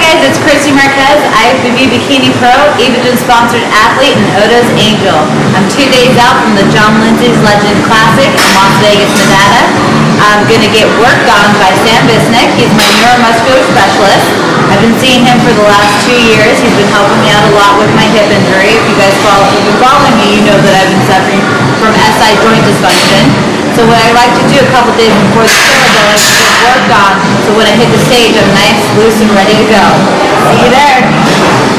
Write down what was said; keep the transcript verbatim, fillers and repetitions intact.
guys, it's Christie Marquez, I F B B Bikini Pro, Evagen sponsored athlete, and Odo's Angel. I'm two days out from the John Lindsay's Legend Classic in Las Vegas, Nevada. I'm going to get worked on by Sam Bisnick. He's my neuromuscular specialist. I've been seeing him for the last two years. He's been helping me out a lot with my hip injury. If you guys follow, if you've been following me, you know that I've been suffering from S I joint dysfunction. So what I like to do a couple days before the show is I like to get worked on, so when I hit the stage, I'm nice, loose, and ready to go. See you there.